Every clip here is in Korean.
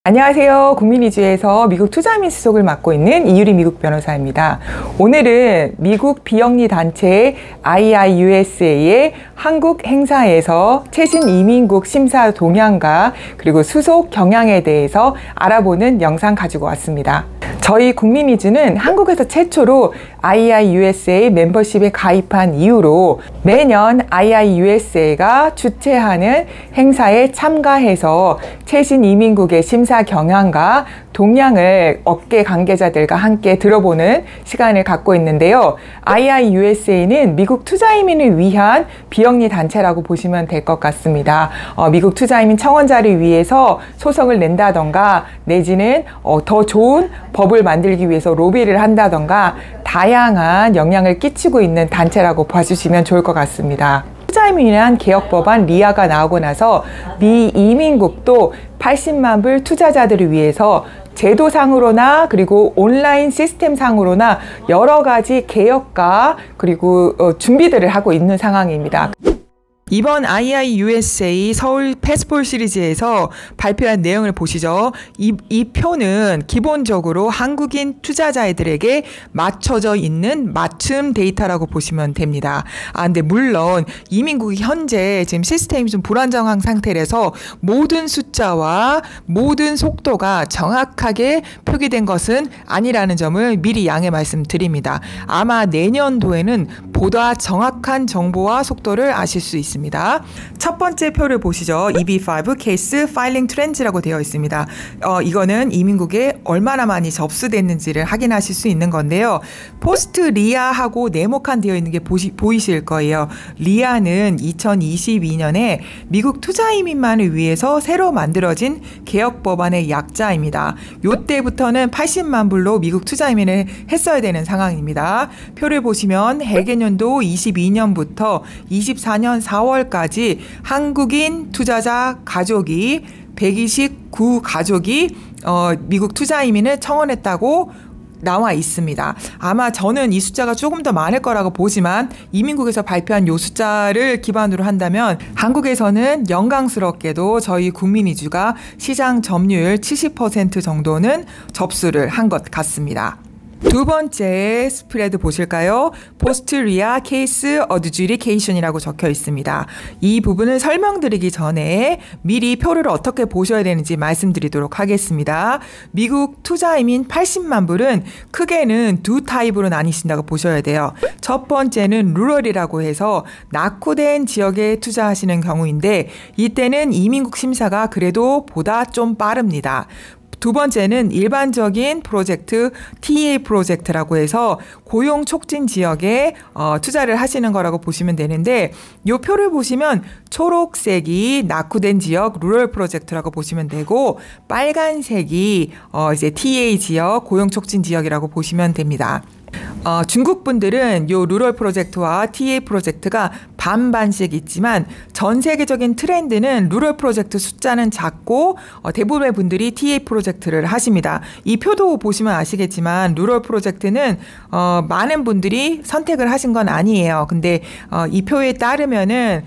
안녕하세요. 국민이주에서 미국 투자민 수석을 맡고 있는 이유리 미국 변호사입니다. 오늘은 미국 비영리 단체 IIUSA의 한국 행사에서 최신 이민국 심사 동향과 그리고 수속 경향에 대해서 알아보는 영상 가지고 왔습니다. 저희 국민이주는 한국에서 최초로 IIUSA 멤버십에 가입한 이후로 매년 IIUSA가 주최하는 행사에 참가해서 최신 이민국의 심사 경향과 동향을 업계 관계자들과 함께 들어보는 시간을 갖고 있는데요. IIUSA는 미국 투자이민을 위한 비영리 단체라고 보시면 될 것 같습니다. 미국 투자이민 청원자를 위해서 소송을 낸다던가 내지는 더 좋은 법을 만들기 위해서 로비를 한다던가 다양한 영향을 끼치고 있는 단체라고 봐주시면 좋을 것 같습니다. 투자이민이란 개혁법안 리아가 나오고 나서 미 이민국도 80만 불 투자자들을 위해서 제도상으로나 그리고 온라인 시스템상으로나 여러 가지 개혁과 그리고 준비들을 하고 있는 상황입니다. 이번 IIUSA 서울 패스볼 시리즈에서 발표한 내용을 보시죠. 이 표는 기본적으로 한국인 투자자들에게 맞춰져 있는 맞춤 데이터라고 보시면 됩니다. 근데 물론 이민국이 현재 지금 시스템이 좀 불안정한 상태라서 모든 숫자와 모든 속도가 정확하게 표기된 것은 아니라는 점을 미리 양해 말씀드립니다. 아마 내년도에는 보다 정확한 정보와 속도를 아실 수 있습니다. 첫 번째 표를 보시죠. EB5 케이스 파일링 트렌드라고 되어 있습니다. 이거는 이민국에 얼마나 많이 접수됐는지를 확인하실 수 있는 건데요. 포스트 리아하고 네모칸 되어 있는 게 보이실 거예요. 리아는 2022년에 미국 투자 이민만을 위해서 새로 만들어진 개혁 법안의 약자입니다. 요때부터는 80만 불로 미국 투자 이민을 했어야 되는 상황입니다. 표를 보시면 해개년도 22년부터 24년 4월까지 한국인 투자자 가족이 129 가족이 미국 투자 이민을 청원했다고 나와 있습니다. 아마 저는 이 숫자가 조금 더 많을 거라고 보지만 이민국에서 발표한 이 숫자를 기반으로 한다면 한국에서는 영광스럽게도 저희 국민이주가 시장 점유율 70% 정도는 접수를 한 것 같습니다. 두 번째 스프레드 보실까요? 포스트 리아 케이스 어드주리케이션이라고 적혀 있습니다. 이 부분을 설명드리기 전에 미리 표를 어떻게 보셔야 되는지 말씀드리도록 하겠습니다. 미국 투자이민 80만 불은 크게는 두 타입으로 나뉘신다고 보셔야 돼요. 첫 번째는 루럴이라고 해서 낙후된 지역에 투자하시는 경우인데 이때는 이민국 심사가 그래도 보다 좀 빠릅니다. 두 번째는 일반적인 프로젝트 TA 프로젝트라고 해서 고용 촉진 지역에 투자를 하시는 거라고 보시면 되는데 이 표를 보시면 초록색이 낙후된 지역 루럴 프로젝트라고 보시면 되고 빨간색이 이제 TA 지역 고용 촉진 지역이라고 보시면 됩니다. 중국 분들은 요 루럴 프로젝트와 TA 프로젝트가 반반씩 있지만 전 세계적인 트렌드는 루럴 프로젝트 숫자는 작고 대부분의 분들이 TA 프로젝트를 하십니다. 이 표도 보시면 아시겠지만 루럴 프로젝트는 많은 분들이 선택을 하신 건 아니에요. 근데 이 표에 따르면은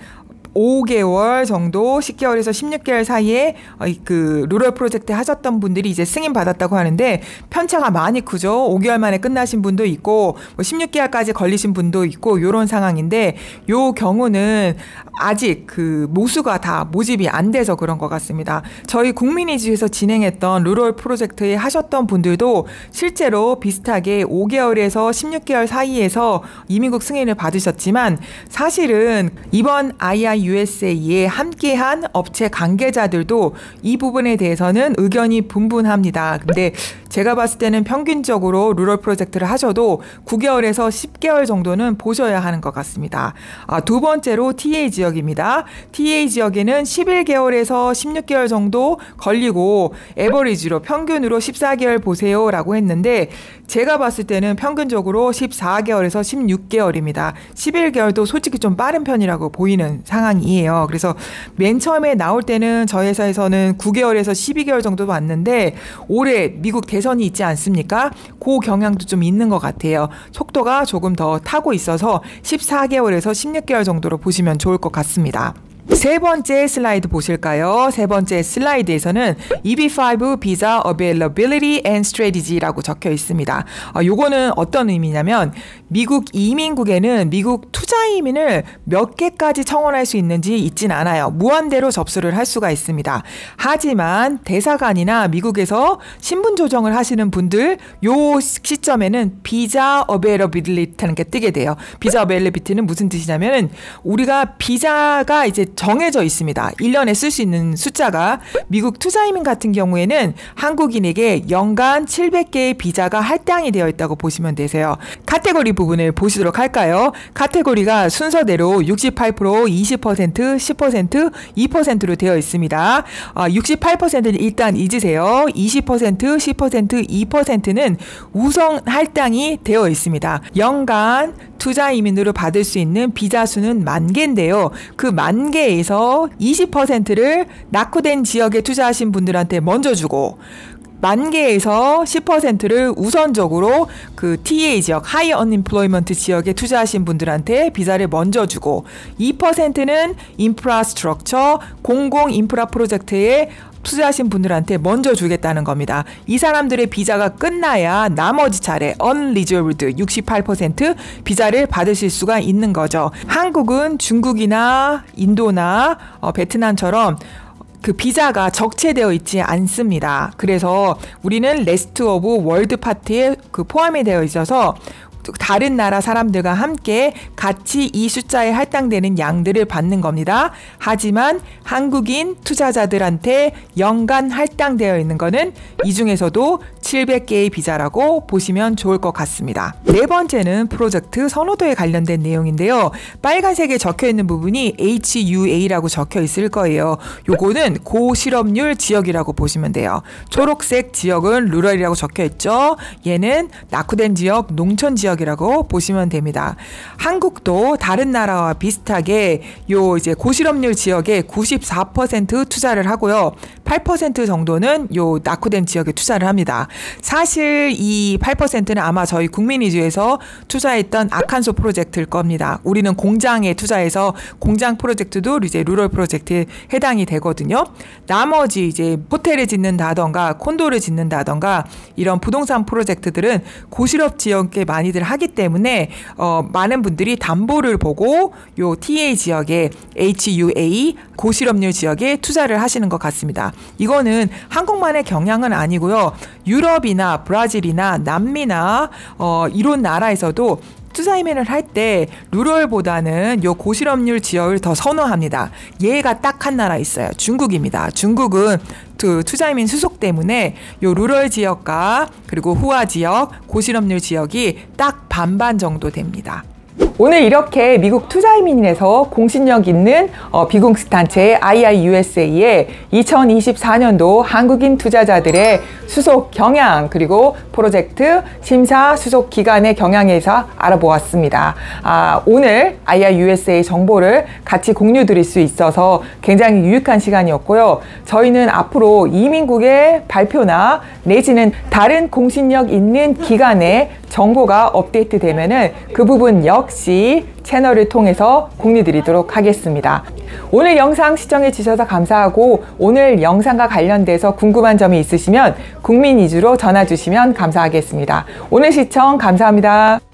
5개월 정도 10개월에서 16개월 사이에 그 루럴 프로젝트 하셨던 분들이 이제 승인 받았다고 하는데 편차가 많이 크죠. 5개월 만에 끝나신 분도 있고 16개월까지 걸리신 분도 있고 이런 상황인데 요 경우는 아직 그 모수가 다 모집이 안 돼서 그런 것 같습니다. 저희 국민이주에서 진행했던 루럴 프로젝트에 하셨던 분들도 실제로 비슷하게 5개월에서 16개월 사이에서 이민국 승인을 받으셨지만 사실은 이번 IIUSA에 함께한 업체 관계자들도 이 부분에 대해서는 의견이 분분합니다. 근데 제가 봤을 때는 평균적으로 루럴 프로젝트를 하셔도 9개월에서 10개월 정도는 보셔야 하는 것 같습니다. 두 번째로 TA 지역입니다. TA 지역에는 11개월에서 16개월 정도 걸리고 에버리지로 평균으로 14개월 보세요 라고 했는데 제가 봤을 때는 평균적으로 14개월에서 16개월입니다. 11개월도 솔직히 좀 빠른 편이라고 보이는 상황이에요. 그래서 맨 처음에 나올 때는 저희 회사에서는 9개월에서 12개월 정도 왔는데 올해 미국 대선이 있지 않습니까? 그 경향도 좀 있는 것 같아요. 속도가 조금 더 타고 있어서 14개월에서 16개월 정도로 보시면 좋을 것 같습니다. 세 번째 슬라이드 보실까요? 세 번째 슬라이드에서는 EB5 Visa Availability and Strategy라고 적혀 있습니다. 요거는 어떤 의미냐면 미국 이민국에는 미국 투자 이민을 몇 개까지 청원할 수 있는지 있진 않아요. 무한대로 접수를 할 수가 있습니다. 하지만 대사관이나 미국에서 신분 조정을 하시는 분들 요 시점에는 비자 어베일러빌리티라는 게 뜨게 돼요. 비자 어베일러빌리티는 무슨 뜻이냐면 우리가 비자가 이제 정해져 있습니다. 1년에 쓸 수 있는 숫자가 미국 투자이민 같은 경우에는 한국인에게 연간 700개의 비자가 할당이 되어 있다고 보시면 되세요. 카테고리 부분을 보시도록 할까요? 카테고리가 순서대로 68%, 20%, 10%, 2%로 되어 있습니다. 68%는 일단 잊으세요. 20%, 10%, 2%는 우선 할당이 되어 있습니다. 연간 투자 이민으로 받을 수 있는 비자 수는 10,000개인데요. 그 10,000개에서 20%를 낙후된 지역에 투자하신 분들한테 먼저 주고 10,000개에서 10%를 우선적으로 그 TA 지역, 하이 언임플로이먼트 지역에 투자하신 분들한테 비자를 먼저 주고 2%는 인프라스트럭처, 공공 인프라 프로젝트에 투자하신 분들한테 먼저 주겠다는 겁니다. 이 사람들의 비자가 끝나야 나머지 차례 unreserved 68% 비자를 받으실 수가 있는 거죠. 한국은 중국이나 인도나 베트남처럼 그 비자가 적체되어 있지 않습니다. 그래서 우리는 레스트 오브 월드 파티에 그 포함이 되어 있어서 다른 나라 사람들과 함께 같이 이 숫자에 할당되는 양들을 받는 겁니다. 하지만 한국인 투자자들한테 연간 할당되어 있는 거는 이 중에서도 700개의 비자라고 보시면 좋을 것 같습니다. 네 번째는 프로젝트 선호도에 관련된 내용인데요. 빨간색에 적혀 있는 부분이 HUA라고 적혀 있을 거예요. 요거는 고실업률 지역이라고 보시면 돼요. 초록색 지역은 루럴이라고 적혀 있죠. 얘는 낙후된 지역, 농촌 지역이라고 보시면 됩니다. 한국도 다른 나라와 비슷하게 요 이제 고실업률 지역에 94% 투자를 하고요. 8% 정도는 요 낙후된 지역에 투자를 합니다. 사실 이 8%는 아마 저희 국민이주에서 투자했던 아칸소 프로젝트일 겁니다. 우리는 공장에 투자해서 공장 프로젝트도 이제 루럴 프로젝트에 해당이 되거든요. 나머지 이제 호텔을 짓는다던가 콘도를 짓는다던가 이런 부동산 프로젝트들은 고실업 지역에 많이들 하기 때문에 많은 분들이 담보를 보고 요 TA 지역에 HUA 고실업률 지역에 투자를 하시는 것 같습니다. 이거는 한국만의 경향은 아니고요. 유럽이나 브라질이나 남미나 이런 나라에서도 투자 이민을 할 때 루럴보다는 요 고실업률 지역을 더 선호합니다. 얘가 딱 한 나라 있어요. 중국입니다. 중국은 투자 이민 수속 때문에 요 루럴 지역과 그리고 후하 지역, 고실업률 지역이 딱 반반 정도 됩니다. 오늘 이렇게 미국 투자이민에서 공신력 있는 비공식 단체 IIUSA의 2024년도 한국인 투자자들의 수속 경향 그리고 프로젝트 심사 수속 기간의 경향에 대해서 알아보았습니다. 오늘 IIUSA 정보를 같이 공유 드릴 수 있어서 굉장히 유익한 시간이었고요. 저희는 앞으로 이민국의 발표나 내지는 다른 공신력 있는 기관의 정보가 업데이트 되면은 그 부분 역시 채널을 통해서 공유드리도록 하겠습니다. 오늘 영상 시청해 주셔서 감사하고 오늘 영상과 관련돼서 궁금한 점이 있으시면 국민이주로 전화 주시면 감사하겠습니다. 오늘 시청 감사합니다.